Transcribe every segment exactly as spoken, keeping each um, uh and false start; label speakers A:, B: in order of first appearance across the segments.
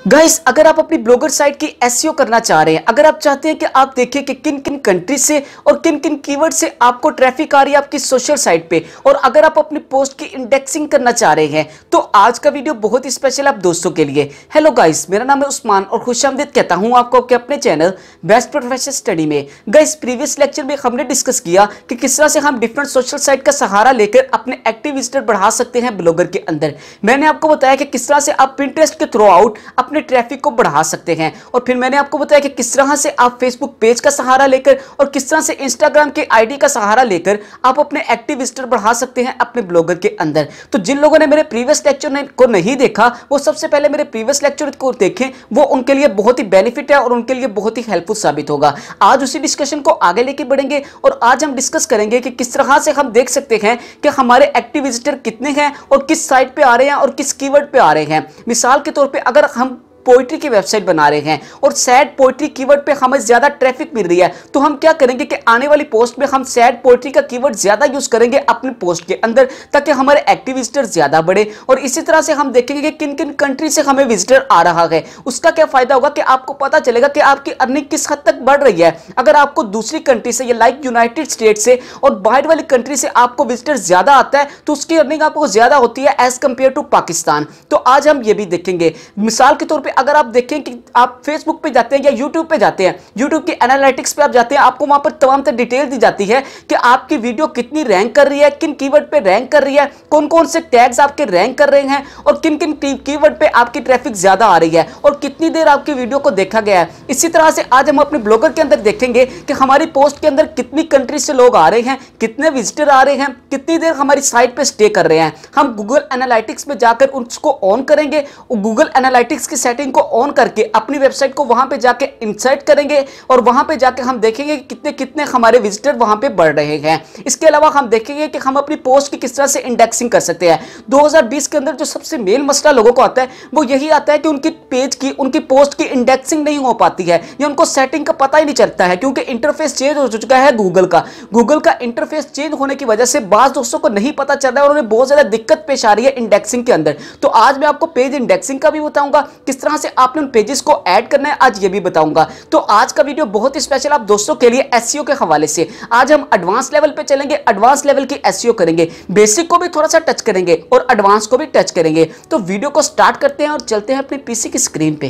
A: Guys, अगर आप अपनी ब्लॉगर साइट की एसईओ करना चाह रहे हैं, अगर आप चाहते हैं कि आप देखें कि किन किन कंट्री से और किन किन कीवर्ड से आपको ट्रैफिक आ रही है आपकी सोशल साइट पे, और अगर आप अपनी पोस्ट की इंडेक्सिंग करना चाह रहे हैं, तो आज का वीडियो बहुत ही स्पेशल आप दोस्तों के लिए। हेलो गाइस, मेरा नाम है उस्मान और खुशामदीद कहता हूं आपको आपके अपने चैनल बेस्ट प्रोफेशनल स्टडी में। गाइस, प्रीवियस लेक्चर में हमने डिस्कस किया कि किस तरह से हम डिफरेंट सोशल साइट का सहारा लेकर अपने एक्टिव विजिटर बढ़ा सकते हैं ब्लॉगर के अंदर। मैंने आपको बताया कि किस तरह से आप पिंटरेस्ट के थ्रू आउट अपने ट्रैफिक को बढ़ा सकते हैं, और फिर मैंने आपको बताया कि किस तरह से आप फेसबुक पेज का सहारा लेकर और किस तरह से इंस्टाग्राम के आईडी का सहारा लेकर आप अपने एक्टिव विजिटर बढ़ा सकते हैं अपने ब्लॉगर के अंदर। तो जिन लोगों ने मेरे प्रीवियस लेक्चर को नहीं देखा, वो सबसे पहले मेरे प्रीवियस लेक्चर को देखें, वो उनके लिए बहुत ही बेनिफिट है और उनके लिए बहुत ही हेल्पफुल साबित होगा। आज उसी डिस्कशन को आगे लेके बढ़ेंगे और आज हम डिस्कस करेंगे कि किस तरह से हम देख सकते हैं कि हमारे एक्टिव विजिटर कितने हैं और किस साइट पे आ रहे हैं और किस कीवर्ड पे आ रहे हैं। मिसाल के तौर पे अगर हम पोइट्री की वेबसाइट बना रहे हैं और सैड पोइट्री कीवर्ड पे हमें ज्यादा ट्रैफिक मिल रही है, तो हम क्या करेंगे कि आने वाली पोस्ट में हम सैड पोइट्री का कीवर्ड ज्यादा यूज करेंगे अपने पोस्ट के अंदर, ताकि हमारे एक्टिव विजिटर ज्यादा बढ़े। और इसी तरह से हम देखेंगे कि किन किन कंट्री से हमें विजिटर आ रहा है। उसका क्या फायदा होगा कि आपको पता चलेगा कि आपकी अर्निंग किस हद तक बढ़ रही है। अगर आपको दूसरी कंट्री से, या लाइक यूनाइटेड स्टेट से और बाहर वाली कंट्री से आपको विजिटर ज्यादा आता है, तो उसकी अर्निंग आपको ज्यादा होती है एज कंपेयर टू पाकिस्तान। तो आज हम ये भी देखेंगे। मिसाल के तौर पर अगर आप देखें कि आप फेसबुक पे जाते हैं या यूट्यूब पे जाते हैं, यूट्यूब की एनालिटिक्स पे आप जाते हैं, आपको वहां पर तमाम तरह डिटेल दी जाती है कि आपकी वीडियो कितनी रैंक कर रही है, किन कीवर्ड पे रैंक कर रही है, कौन कौन से टैग्स आपके रैंक कर रहे हैं और किन किन कीवर्ड पे आपकी ट्रैफिक ज्यादा आ रही है और कितनी देर आपकी वीडियो को देखा गया है। इसी तरह से आज हम अपने ब्लॉगर के अंदर देखेंगे कि हमारी पोस्ट के अंदर कितनी कंट्री से लोग आ रहे हैं, कितने विजिटर आ रहे हैं, कितनी देर हमारी साइट पे स्टे कर रहे हैं। हम गूगल एनालिटिक्स में जाकर उसको ऑन करेंगे और गूगल एनालिटिक्स की सेटिंग को ऑन करके अपनी वेबसाइट को वहां पे जाके इंसर्ट करेंगे और वहां पे जाके हम देखेंगे कि कितने कितने हमारे विजिटर वहां पे बढ़ रहे हैं। इसके अलावा हम देखेंगे कि हम अपनी पोस्ट की किस तरह से इंडेक्सिंग कर सकते हैं। दो हज़ार बीस के अंदर जो सबसे मेन मसला लोगों को आता है, वो यही आता है कि उनकी पेज की, उनकी पोस्ट की इंडेक्सिंग नहीं हो पाती है, या उनको सेटिंग का पता ही नहीं चलता है, क्योंकि इंटरफेस चेंज हो चुका है गूगल का। गूगल का इंटरफेस चेंज होने की वजह से बाज दोस्तों को नहीं पता चल रहा है और उन्हें बहुत ज्यादा दिक्कत पेश आ रही है इंडेक्सिंग के अंदर। तो आज मैं आपको पेज इंडेक्सिंग का भी बताऊंगा, किस तरह से आपने उन पेजेस को ऐड करना है, आज ये भी बताऊंगा। तो आज का वीडियो बहुत ही स्पेशल आप दोस्तों के लिए एसईओ के हवाले से। आज हम एडवांस लेवल पे चलेंगे, एडवांस लेवल की एसईओ करेंगे, बेसिक को भी थोड़ा सा टच करेंगे और एडवांस को भी टच करेंगे। तो वीडियो को स्टार्ट करते हैं और चलते हैं अपने पीसी की स्क्रीन पे।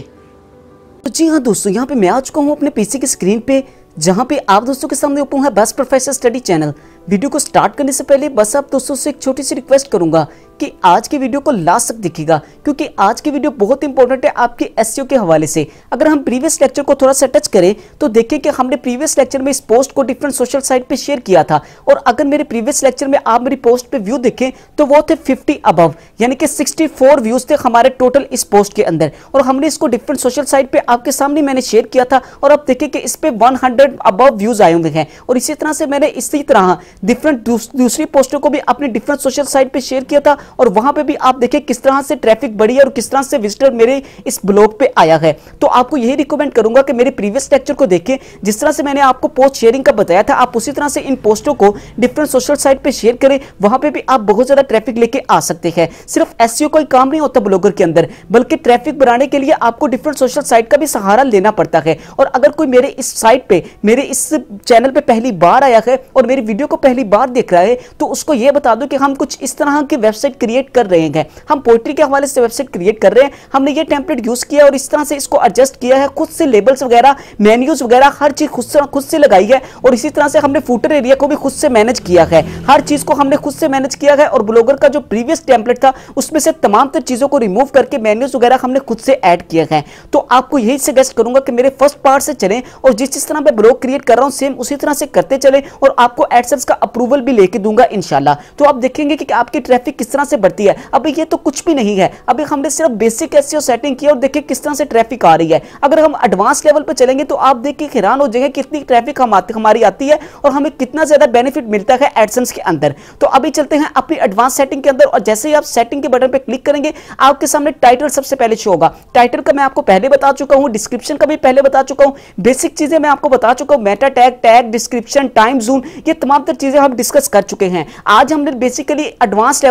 A: तो जी हाँ दोस्तों, यहाँ पे मैं आ चुका हूँ अपने पीसी की स्क्रीन पे, जहां पे आप दोस्तों के सामने ओपन है best professional study channel. Video को स्टार्ट करने से पहले बस आप दोस्तों से एक छोटी सी रिक्वेस्ट करूंगा कि आज की वीडियो को लास्ट तक देखिएगा, क्योंकि आज की वीडियो बहुत इंपॉर्टेंट है आपके एसईओ के हवाले से। अगर हम प्रीवियस लेक्चर को थोड़ा सा टच करें तो देखें कि हमने प्रीवियस लेक्चर में इस पोस्ट को डिफरेंट सोशल साइट पे शेयर किया था, और अगर मेरे प्रीवियस लेक्चर में आप मेरी पोस्ट पे व्यू देखें तो वो थे फिफ्टी अबव, यानी कि सिक्सटी फोर व्यूज थे हमारे टोटल इस पोस्ट के अंदर, और हमने इसको डिफरेंट सोशल साइट पे आपके सामने मैंने शेयर किया था। और अब देखें कि इस पे वन हंड्रेड अबव व्यूज आए हुए हैं, और इसी तरह से मैंने इसी तरह डिफरेंट दूसरी पोस्टों को भी अपने डिफरेंट सोशल साइट पे शेयर किया था, और वहां पे भी आप देखें किस तरह से ट्रैफिक बढ़ी है और किस तरह से विजिटर मेरे इस ब्लॉग पे आया है। तो आपको यही रिकमेंड करूंगा कि मेरे प्रीवियस लेक्चर को देखें, जिस तरह से मैंने आपको पोस्ट शेयरिंग का बताया था, आप उसी तरह से इन पोस्टों को डिफरेंट सोशल साइट पे शेयर करें। वहां पे भी आप बहुत ज्यादा ट्रैफिक लेके आ सकते हैं। सिर्फ एसईओ का ही काम नहीं होता ब्लॉगर के अंदर, बल्कि ट्रैफिक बढ़ाने के लिए आपको डिफरेंट सोशल साइट का भी सहारा लेना पड़ता है। और अगर कोई मेरे इस साइट पे, मेरे इस चैनल पे पहली बार आया है और मेरी वीडियो को पहली बार देख रहा है, तो उसको यह बता दो कि हम कुछ इस तरह की वेबसाइट क्रिएट कर रहे हैं। हम पोइट्री के हवाले से वेबसाइट क्रिएट कर रहे हैं। हमने ये टेम्पलेट यूज किया और इस तरह से इसको एडजस्ट किया है, खुद से लेबल्स वगैरह, मेन्यूज वगैरह हर चीज खुद से खुद से लगाई है, और इसी तरह से हमने फुटर एरिया को भी खुद से मैनेज किया है। हर चीज को हमने खुद से मैनेज किया है, और ब्लॉगर का जो प्रीवियस टेम्पलेट था उसमें से तमाम तर चीजों को रिमूव करके मेन्यूज वगैरह हमने खुद से ऐड किया है। तो आपको यही सजेस्ट करूंगा कि मेरे फर्स्ट पार्ट से चलें और जिस जिस तरह मैं ब्लॉग क्रिएट कर रहा हूं सेम उसी तरह से करते चले, और आपको एडसेंस का अप्रूवल भी लेके दूंगा इंशाल्लाह। तो आप देखेंगे कि आपकी ट्रैफिक किस तरह से बढ़ती है। अभी ये तो कुछ भी नहीं है, अभी हमने सिर्फ बेसिक एसईओ सेटिंग की और देखिए किस तरह से ट्रैफिक आ रही है। अगर हम एडवांस लेवल पर चलेंगे तो आप देखिए हैरान हो जाएंगे कितनी ट्रैफिक हम आती हमारी आती है और हमें कितना ज्यादा बेनिफिट मिलता है एडसेंस के अंदर। तो अभी चलते हैं अपनी एडवांस सेटिंग के अंदर, और जैसे ही आप सेटिंग के बटन पे क्लिक करेंगे आपके सामने टाइटल सबसे पहले शो होगा। टाइटल का मैं आपको पहले बता चुका हूं, डिस्क्रिप्शन का भी पहले बता चुका हूं, बेसिक चीजें मैं आपको बता चुका हूं, meta tag, tag, description, time zone, ये तमाम तर चीजें हम डिस्कस कर चुके हैं। आज हमने बेसिकली एडवांस लेवल पे चलना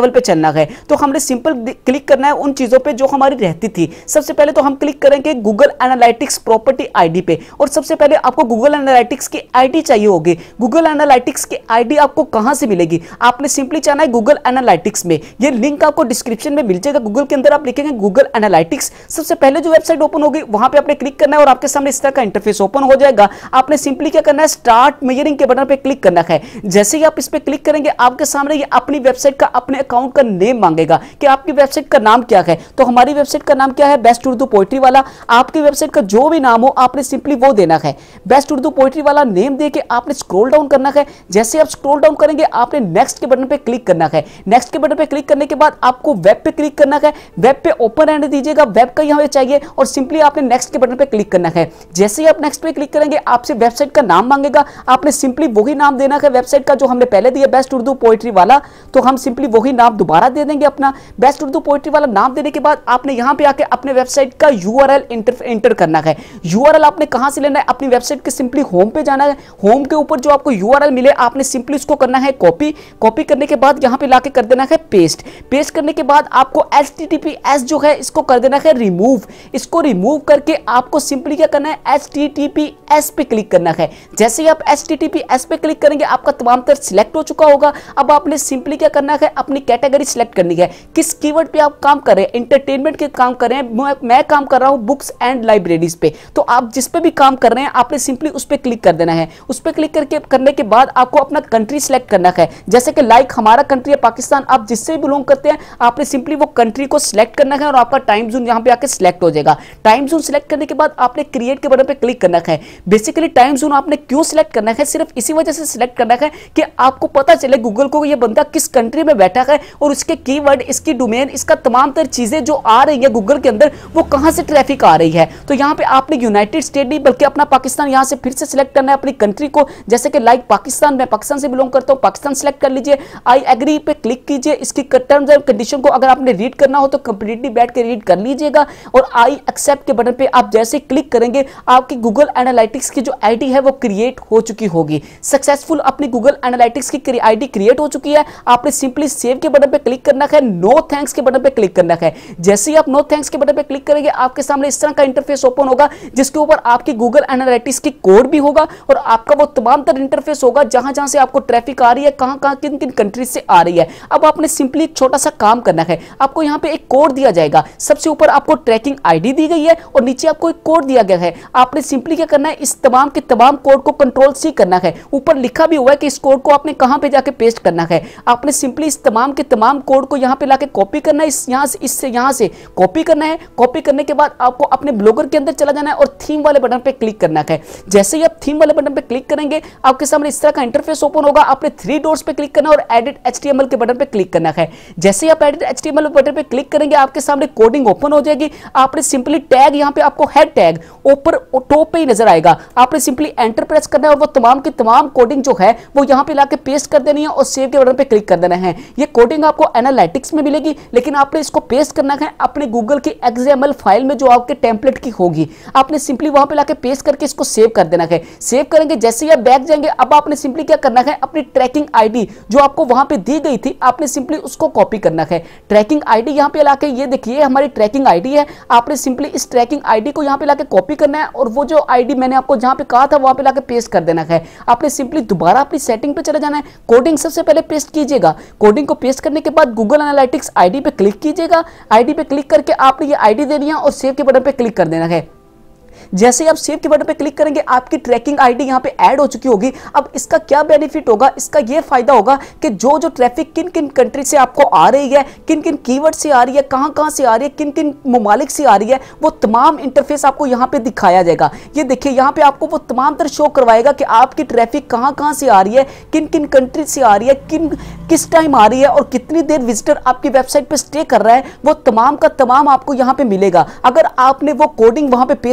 A: करना है, तो हमने सिंपल क्लिक करना है उन चीजों पे जो हमारी रहती थी। सबसे पहले तो हम क्लिक करेंगे गूगल एनालिटिक्स प्रॉपर्टी आईडी पे, और सबसे पहले आपको गूगल एनालिटिक्स की आईडी चाहिए होगी। गूगल एनालिटिक्स की आईडी आपको कहां से मिलेगी? आपने सिंपली जाना है गूगल एनालिटिक्स में, ये लिंक आपको डिस्क्रिप्शन में मिल जाएगा। गूगल के अंदर आप लिखेंगे गूगल एनालिटिक्स, सबसे पहले जो वेबसाइट ओपन होगी वहां पे आपने क्लिक करना है और आपके सामने इस तरह का इंटरफेस ओपन हो जाएगा। आपने सिंपली क्या करना है, स्टार्ट मेजरिंग के बटन पे क्लिक करना है। जैसे ही आप इस पे क्लिक करेंगे आपके सामने ये अपनी वेबसाइट का, अपने अकाउंट का नेम मांगेगा कि आपकी वेबसाइट का नाम क्या है। तो हमारी वेबसाइट का नाम क्या है? बेस्ट उर्दू पोएट्री वाला। आपकी वेबसाइट का जो भी नाम हो आपने सिंपली वो देना है, बेस्ट उर्दू पोएट्री वाला नेम देके आपने स्क्रॉल डाउन करना है। जैसे आप स्क्रॉल डाउन करेंगे आपने नेक्स्ट के बटन पे क्लिक करना है। नेक्स्ट के बटन पे क्लिक करने के बाद आपको वेब पे क्लिक करना है। वेब पे ओपन रहने दीजिएगा, वेब का यहां पे चाहिए, और सिंपली आपने नेक्स्ट के बटन पे क्लिक करना है। जैसे ही आप नेक्स्ट पे क्लिक करेंगे आपसे वेबसाइट का नाम मांगेगा, आपने सिंपली वही नाम देना है वेबसाइट का जो हमने पहले दिया, बेस्ट उर्दू पोएट्री वाला। तो हम सिंपली वही नाम दोबारा दे देंगे अपना, बेस्ट उर्दू पोएट्री वाला नाम देने के बाद आपने यहां पे आके अपने वेबसाइट का यूआरएल इंटर करना है। यूआरएल आपने कहां से लेना है? अपनी वेबसाइट के सिंपली होम पे जाना है। होम के ऊपर जो आपको यूआरएल मिले आपने सिंपली उसको करना है कॉपी। कॉपी करने के बाद यहां पे लाके कर देना है पेस्ट। पेस्ट करने के बाद आपको एचटीटीपीएस जो है इसको कर देना है रिमूव। इसको रिमूव करके आपको सिंपली क्या करना है, एचटीटीपीएस पे क्लिक करना है। जैसे ही आप एचटीटीपीएस पे क्लिक करेंगे आपका तमाम तर सिलेक्ट हो चुका होगा। अब आपने सिंपली क्या करना है, अपनी कैटेगरी सिलेक्ट करनी है, किस कीवर्ड पे आप काम कर रहे हैं। एंटरटेनमेंट के काम कर रहे हैं, मैं, मैं काम कर रहा हूं बुक्स एंड लाइब्रेरीज पे, तो आप जिस पे भी काम कर रहे हैं आपने सिंपली उस पे क्लिक कर देना है। उस पे क्लिक करके करने के बाद आपको अपना कंट्री सिलेक्ट करना है। जैसे कि लाइक हमारा कंट्री है पाकिस्तान, आप जिससे बिलोंग करते हैं आपने सिंपली वो कंट्री को सिलेक्ट करना है और आपका टाइम जोन यहां पे आके सिलेक्ट हो जाएगा। टाइम जोन सिलेक्ट करने के बाद आपने क्रिएट के बटन पे क्लिक करना है। बेसिकली टाइम जोन आपने क्यों सिलेक्ट करना है, सिर्फ इसी वजह से सिलेक्ट करना है कि आपको पता चले गूगल को ये बंदा किस कंट्री में बैठा है और उसके कीवर्ड, इसकी डोमेन, इसका तमाम तर चीजें जो आ रही है गूगल के अंदर वो कहां से ट्रैफिक आ रही है। तो यहां पे आपने यूनाइटेड स्टेट नहीं बल्कि अपना पाकिस्तान यहां से फिर से सिलेक्ट करना है अपनी कंट्री को। जैसे कि लाइक पाकिस्तान, मैं पाकिस्तान से बिलोंग करता हूं, पाकिस्तान सिलेक्ट कर लीजिए। आई एग्री पे क्लिक कीजिए। इसकी टर्म्स एंड कंडीशन को अगर आपने रीड करना हो तो कंप्लीटली बैठ के रीड कर लीजिएगा। और आई एक्सेप्ट के बटन पे आप जैसे क्लिक करेंगे आपकी गूगल एनालिटिक्स की जो आईडी है वो क्रिएट हो चुकी होगी। सक्सेसफुल अपनी गूगल एनालिटिक्स की आईडी क्रिएट हो चुकी है। आपने सिंपली सेव के बटन पे क्लिक करना है, नो थैंक्स के बटन पे क्लिक करना है। जैसे ही आप नो थैंक्स के बटन पे क्लिक करेंगे आपके सामने इस तरह का इंटरफेस ओपन होगा जिसके ऊपर आपकी गूगल एनालिटिक्स की कोड भी होगा और आपका वो तमाम तर इंटरफेस होगा जहां जहां से आपको ट्रैफिक आ रही है, कहां कहां किन किन कंट्रीज से आ रही है। अब आपने सिंपली एक छोटा सा काम करना है, आपको यहां पे एक कोड दिया जाएगा। सबसे ऊपर आपको ट्रैकिंग आईडी दी गई है और नीचे आपको एक कोड दिया गया है। आपने सिंपली क्या करना है, इस तमाम के तमाम कोड को कंट्रोल सी करना है। ऊपर लिखा भी हुआ है कि इस कोड को आपने कहां पे जाके पेस्ट करना है। आपने सिंपली इस तमाम के तमाम कोड को यहां पे लाके कॉपी करना है, इस यहां से इससे यहां से कॉपी करना है। कॉपी करने के बाद आपको अपने ब्लॉगर के अंदर चला जाना है और थीम वाले बटन पे क्लिक करना है। जैसे ही आप थीम वाले बटन पे क्लिक करेंगे आपके सामने इस तरह का इंटरफेस ओपन होगा। आपने थ्री डॉट्स पे क्लिक करना और एडिट एचटीएमएल के बटन पे क्लिक करना है। जैसे ही आप एडिट एचटीएमएल बटन पे क्लिक करेंगे आपके सामने कोडिंग ओपन हो जाएगी। आपने सिंपली टैग, यहां पे आपको हेड टैग ऊपर टॉप पे ही नजर आएगा, आपने सिंपली एंटर प्रेस करना है और वो तमाम की तमाम कोडिंग जो है वो यहां पे लाके पेस्ट कर देनी है और सेव के बटन पे क्लिक कर देना है। ये कोडिंग आपको एनालिटिक्स में मिलेगी लेकिन आपने इसको पेस्ट करना है अपने गूगल की एक्सएमएल फाइल में जो आपके टेम्पलेट की होगी। आपने सिंपली वहां पे लाके पेस्ट करके इसको सेव कर देना है। सेव करेंगे जैसे ही आप बैक जाएंगे अब आपने सिंपली क्या करना है, अपनी ट्रैकिंग आईडी जो आपको वहां पे दी गई थी आपने सिंपली उसको कॉपी करना है। ट्रैकिंग आईडी यहां पे लाके, ये देखिए हमारी ट्रैकिंग आईडी है, आपने सिंपली इस ट्रैकिंग आईडी को यहां पे लाके कॉपी करना है और वो जो आईडी मैंने आपको जहां पे कहा था वहां पे लाके पेस्ट कर देना है। आपने सिंपली दोबारा अपनी सेटिंग पे चले जाना है, कोडिंग सबसे पहले पेस्ट कीजिएगा। कोडिंग को पेस्ट करने के बाद गूगल एनालिटिक्स आईडी पे क्लिक कीजिएगा। आईडी पे क्लिक करके आपने ये आईडी देनी है और सेव के बटन पे क्लिक कर देना है। जैसे ही आप सेव के बटन पे क्लिक करेंगे आपकी ट्रैकिंग आईडी यहां पे ऐड हो चुकी होगी। अब इसका क्या बेनिफिट होगा, इसका यह फायदा होगा कि जो जो ट्रैफिक किन किन कंट्री से आपको आ रही है, किन किन कीवर्ड से आ रही है, कहां कहां से आ रही है, किन किन ममालिक से आ रही है, वो तमाम इंटरफेस आपको यहां पे दिखाया जाएगा। ये देखिए यहां पे आपको वो तमाम तरह शो करवाएगा कि आपकी ट्रैफिक कहां कहां से आ रही है, किन किन कंट्री से आ रही है, किन किस टाइम आ रही है और कितनी देर विजिटर आपकी वेबसाइट पे स्टे कर रहा है, वो तमाम का तमाम आपको यहां पे मिलेगा अगर आपने वो कोडिंग वहां पे पेस्ट की हुई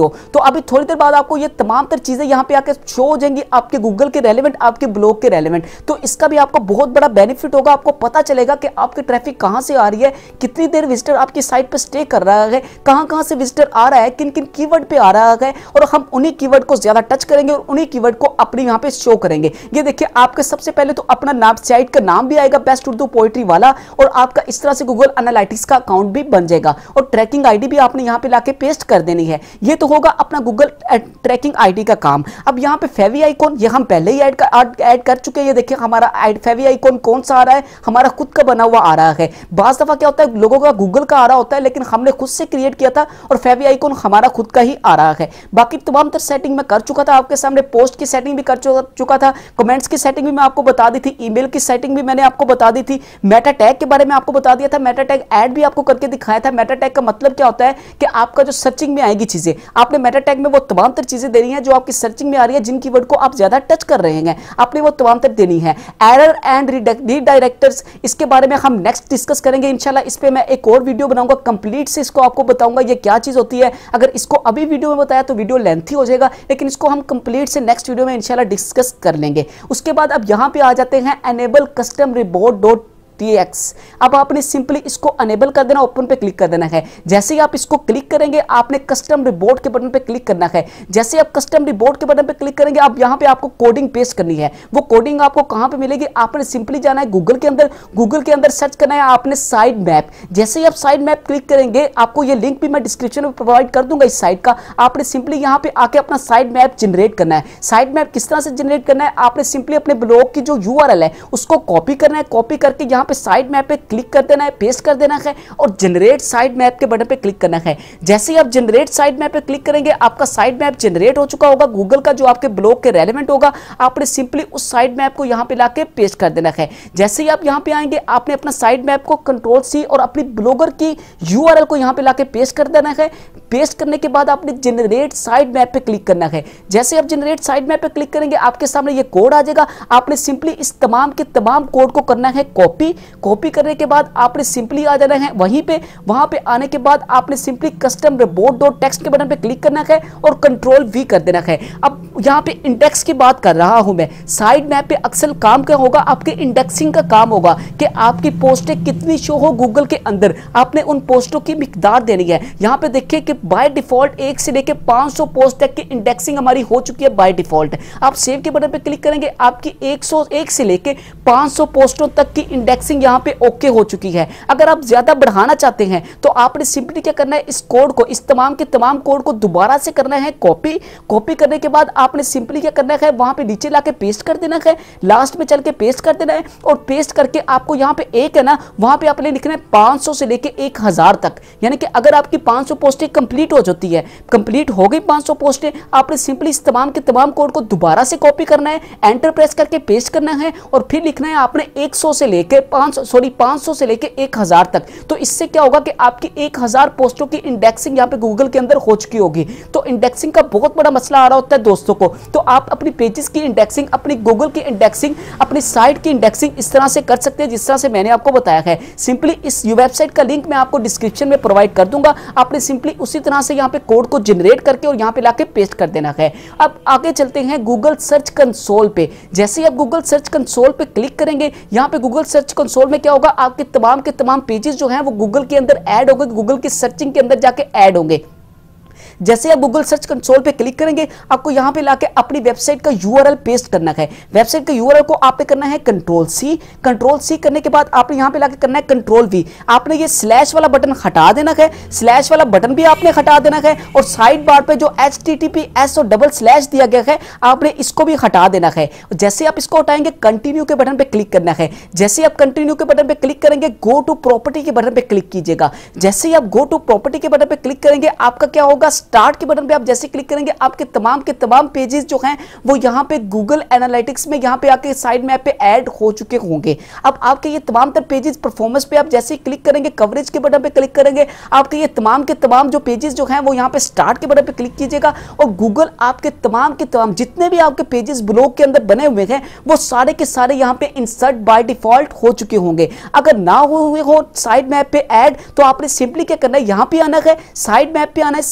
A: हो तो अभी थोड़ी देर बाद आपको ये तमाम तर चीजें यहाँ पे आके शो हो जाएंगी, आपके गूगल के रेलेवेंट, आपके ब्लॉग के रेलेवेंट। तो इसका भी आपको बहुत बड़ा बेनिफिट होगा, आपको पता चलेगा कि आपकी ट्रैफिक कहां से आ रही है, कितनी देर विजिटर आपकी साइट पर स्टे कर रहा है, कहां कहां से विजिटर आ रहा है, किन किन कीवर्ड पे आ रहा है, और हम उन्हीं कीवर्ड को ज्यादा टच करेंगे और उन्हीं कीवर्ड को अपने यहाँ पे शो करेंगे। ये देखिए आपके सबसे पहले तो अपना नाम, साइट का नाम भी आएगा बेस्ट उर्दू पोएट्री वाला, और आपका इस तरह से गूगल एनालिटिक्स का अकाउंट भी बन जाएगा, और ट्रैकिंग आईडी भी आपने यहाँ पे लाके पेस्ट कर देनी है। ये तो होगा अपना गूगल ट्रैकिंग आईडी का काम। अब यहाँ पे फेवी आइकॉन ये हम पहले ही ऐड ऐड कर चुके हैं। ये देखिए हमारा फेवी आइकॉन कौन सा आ रहा है, हमारा खुद का बना हुआ आ रहा है। बाज दफा क्या होता है लोगों का गूगल का आ रहा होता है, लेकिन हमने खुद से क्रिएट किया था और फेवी आइकॉन हमारा खुद का ही आ रहा है। बाकी तमाम तर सेटिंग मैं कर चुका था आपके सामने, पोस्ट की सेटिंग भी कर चुका था, कमेंट्स की सेटिंग भी मैं आपको बता दी थी, ईमेल की सेटिंग भी मैंने आपको बता दी थी, मेटा टैग के बारे में आपको बता दिया था, मेटा टैग ऐड भी आपको करके दिखाया था। मेटा टैग का मतलब क्या होता है कि आपका जो सर्चिंग में आएगी चीजें, आपने मेटा टैग में वो तमाम तर चीजें देनी है जो आपकी सर्चिंग में आ रही है, जिन कीवर्ड को आप ज्यादा टच कर रहे हैं, आपने वो तमाम तर देनी है। एरर एंड रीडायरेक्टर्स, इसके बारे में हम नेक्स्ट डिस्कस करेंगे इंशाल्लाह। इस पे मैं एक और वीडियो बनाऊंगा, कंप्लीट से इसको आपको बताऊंगा ये क्या चीज होती है। अगर इसको अभी वीडियो में बताया तो वीडियो लेंथी हो जाएगा, लेकिन इसको हम कंप्लीट से नेक्स्ट वीडियो में इंशाल्लाह डिस्कस कर लेंगे। उसके बाद अब यहां पे आ जाते हैं enable custom report dot TX. अब आपने सिंपली इसको अनेबल कर देना, ओपन पे क्लिक कर देना है। जैसे ही आप इसको क्लिक करेंगे आपने कस्टम रिपोर्ट के बटन पे क्लिक करना है। जैसे आप कस्टम रिपोर्ट के बटन पे क्लिक करेंगे अब यहां पे आपको कोडिंग पेस्ट करनी है। वो कोडिंग आपको कहां पे मिलेगी, आपने सिंपली जाना है गूगल के अंदर, गूगल के अंदर सर्च करना है आपने साइड मैप। जैसे ही आप साइड मैप क्लिक करेंगे, आपको ये लिंक भी मैं डिस्क्रिप्शन में प्रोवाइड कर दूंगा इस साइट का, आपने सिंपली यहां पे आके अपना साइड मैप जनरेट करना है। साइड मैप किस तरह से जनरेट करना है, आपने सिंपली अपने ब्लॉग की जो यूआरएल है उसको कॉपी करना है, कॉपी करके यहां पे साइड मैप पे क्लिक कर देना है, पेस्ट कर देना है और जनरेट साइड मैप के बटन पे क्लिक करना है। जैसे ही आप जनरेट साइड मैप पे क्लिक करेंगे आपका साइड मैप जनरेट हो चुका होगा, गूगल का जो आपके ब्लॉग के रेलेवेंट होगा, आपने सिंपली उस साइड मैप को यहां पे लाके पेस्ट कर देना है। जैसे ही आप यहां पे आएंगे आपने अपना साइड मैप को कंट्रोल सी और अपनी ब्लॉगर की यूआरएल को यहां पे लाके पेस्ट कर देना है। पेस्ट करने के बाद आपने जनरेट साइड मैप पे क्लिक करना है। जैसे आप जनरेट साइड मैप पे क्लिक करेंगे आपके सामने ये कोड आ जाएगा, आपने सिंपली इस तमाम के तमाम कोड को करना है कॉपी। कॉपी करने के बाद आपने सिंपली आ जाना है वहीं पे, वहां पे आने के बाद आपने simply custom report dot text के बटन पे क्लिक करना है और कंट्रोल वी कर देना है। अब यहां पे इंडेक्स की बात कर रहा हूं मैं, साइड मैप पे अक्सर काम क्या होगा, आपके इंडेक्सिंग का काम होगा कि आपकी पोस्टें कितनी शो हो गूगल के अंदर, आपने उन पोस्टों की मिकदार देनी है। यहां पे देखिए कि बाय डिफॉल्ट एक से लेके पाँच सौ पोस्ट तक की इंडेक्सिंग हमारी हो चुकी है बाय डिफॉल्ट। आप सेव के बटन पे क्लिक करेंगे आपकी एक सौ एक से लेके पाँच सौ पोस्टों तक की इंडेक्सिंग यहां पे ओके हो चुकी है। अगर आप ज्यादा बढ़ाना चाहते हैं तो आपने सिंपली क्या करना है, इस कोड को, इस तमाम के तमाम कोड को दोबारा से करना है कॉपी। कॉपी करने के बाद आपने सिंपली क्या करना है, वहां पे नीचे लाके पेस्ट कर देना है, लास्ट में चल के पेस्ट कर देना है और पेस्ट करके आपको यहां पे एक है ना, वहां पे आपने लिखना है पाँच सौ से लेके एक हज़ार तक। यानी कि अगर आपकी पाँच सौ पोस्टें कंप्लीट हो जाती है, कंप्लीट हो गई पाँच सौ पोस्टें, आपने सिंपली इस तमाम के तमाम कोड को दोबारा से कॉपी करना है, एंटर प्रेस करके पेस्ट करना है और फिर लिखना है आपने एक सौ से लेके पाँच सौ सॉरी पाँच सौ से लेके एक हज़ार तक। तो इससे क्या होगा कि आपकी एक हज़ार पोस्टों की इंडेक्सिंग यहां पे गूगल के अंदर हो चुकी होगी। तो इंडेक्सिंग का बहुत बड़ा मसला आ रहा होता है दोस्तों को, तो आप अपनी पेजेस की इंडेक्सिंग, अपनी गूगल की इंडेक्सिंग, अपनी साइट की इंडेक्सिंग इस तरह से कर सकते हैं जिस तरह से मैंने आपको बताया है। सिंपली इस वेबसाइट का लिंक मैं आपको डिस्क्रिप्शन में प्रोवाइड कर दूंगा, आपने सिंपली उसी तरह से यहां पे कोड को जनरेट करके और यहां पे लाके पेस्ट कर देना है। अब आगे चलते हैं गूगल सर्च कंसोल पे। जैसे ही आप गूगल सर्च कंसोल पे क्लिक करेंगे, यहां पे गूगल सर्च कंसोल में क्या होगा, आपके तमाम के तमाम पेजेस जो हैं वो गूगल के अंदर ऐड होंगे, गूगल की सर्चिंग के अंदर जाके ऐड होंगे। जैसे आप गूगल सर्च कंसोल पे क्लिक करेंगे आपको यहां पे लाके अपनी वेबसाइट का यूआरएल पेस्ट करना है। वेबसाइट का यूआरएल को आपने करना है कंट्रोल सी। कंट्रोल सी करने के बाद आपने यहां पे लाके करना है कंट्रोल वी। आपने ये स्लैश वाला बटन हटा देना है, स्लैश वाला बटन भी आपने हटा देना है और साइड बार पे जो H T T P S और डबल स्लैश दिया गया है आपने इसको भी हटा देना है। जैसे आप इसको हटाएंगे कंटिन्यू के बटन पे क्लिक करना है। जैसे आप कंटिन्यू के बटन पे क्लिक करेंगे गो टू प्रॉपर्टी के बटन पे क्लिक कीजिएगा। जैसे ही आप गो टू प्रॉपर्टी के बटन पे क्लिक करेंगे आपका क्या होगा, स्टार्ट के बटन पे आप जैसे क्लिक करेंगे आपके तमाम के तमाम पेजेस जो हैं वो यहां पे गूगल एनालिटिक्स में यहां पे आके साइड मैप पे ऐड हो चुके होंगे। अब आपके ये तमाम तर पेजेस परफॉर्मेंस पे आप जैसे क्लिक करेंगे, कवरेज के बटन पे क्लिक करेंगे, आपके ये तमाम के तमाम जो पेजेस जो हैं वो यहां पे स्टार्ट के बटन पे क्लिक कीजिएगा और गूगल आपके तमाम के तमाम जितने भी आपके पेजेस ब्लॉग के अंदर बने हुए हैं वो सारे के सारे यहां पे इंसर्ट बाय डिफॉल्ट हो चुके होंगे। अगर ना हुए हो साइड मैप पे ऐड तो आपने सिंपली क्या करना है, यहां पे आना है, साइड मैप पे आना है। साइड मैप पे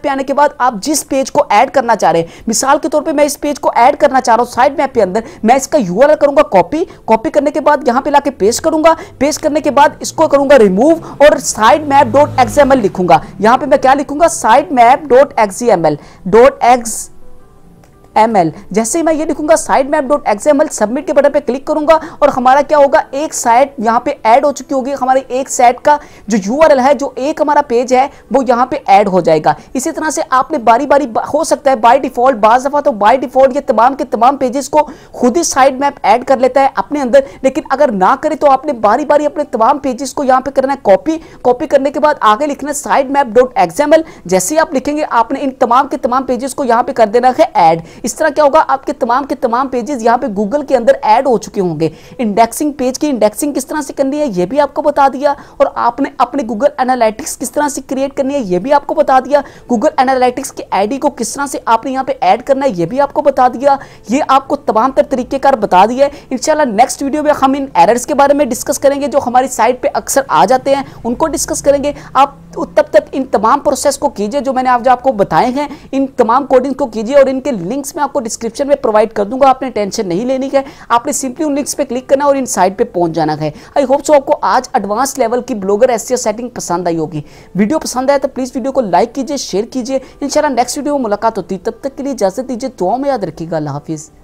A: पे आने के बाद आप जिस पेज को ऐड करना चाह रहे हैं, मिसाल के तौर पे मैं इस पेज को ऐड करना चाह रहा हूं साइड मैप के अंदर, मैं इसका यूआरएल करूंगा कॉपी, कॉपी करने के बाद यहां पे लाके पेस्ट करूंगा, पेस्ट करने के बाद इसको करूंगा रिमूव और साइड मैप डॉट एक्सएमएल लिखूंगा। यहां पे मैं क्या लिखूंगा, sitemap dot XML dot X ML. जैसे ही मैं ये लिखूंगा sitemap dot XML, submit के बटन पे क्लिक करूंगा और हमारा क्या होगा, एक साइट यहां पे ऐड हो चुकी होगी। हमारी एक साइट का जो यूआरएल है, जो एक हमारा पेज है, वो यहां पे ऐड हो जाएगा। इसी तरह से आपने बारी बारी, हो सकता है बाय डिफॉल्ट, बाज दफा तो बाय डिफॉल्ट ये तमाम के तमाम पेजेस को खुद ही साइड मैप ऐड कर लेता है अपने अंदर, लेकिन अगर ना करे तो आपने बारी बारी अपने तमाम पेजेस को यहां पे करना है कॉपी, कॉपी करने के बाद आगे लिखना है साइड मैप डॉट एक्सएमएल। जैसे ही आप लिखेंगे आपने इन तमाम के तमाम पेजेस को यहां पे कर देना है ऐड। इस तरह क्या होगा, आपके तमाम के तमाम पेजेस यहां पे गूगल के अंदर ऐड हो चुके होंगे। इंडेक्सिंग, पेज की इंडेक्सिंग किस तरह से करनी है ये भी आपको बता दिया, और आपने अपने गूगल एनालिटिक्स किस तरह से क्रिएट करनी है ये भी आपको बता दिया। गूगल एनालिटिक्स की आईडी को किस तरह से आपने यहां पे ऐड करना है ये भी आपको बता दिया। ये आपको तमाम तर तरीकेकार बता दिया है। इंशाल्लाह नेक्स्ट वीडियो में हम इन एरर्स के बारे में डिस्कस करेंगे जो हमारी साइट पे अक्सर आ जाते हैं, उनको डिस्कस करेंगे। आप तब तक इन तमाम प्रोसेस को कीजिए जो मैंने आज आपको बताए हैं, इन तमाम कोडिंग को कीजिए और इनके लिंक्स मैं आपको डिस्क्रिप्शन में प्रोवाइड कर दूंगा। आपने टेंशन नहीं लेनी है, आपने सिंपली उन लिंक्स पे क्लिक करना और इन साइट पे पहुंच जाना है। आई होप सो आपको आज एडवांस लेवल की ब्लॉगर एसईओ सेटिंग पसंद आई होगी। वीडियो पसंद आया तो प्लीज वीडियो को लाइक कीजिए, शेयर कीजिए। इंशाल्लाह नेक्स्ट वीडियो में मुलाकात होती है, तब तक के लिए इजाजत दीजिए, दुआ में याद रखिएगा। अल्लाह हाफिज।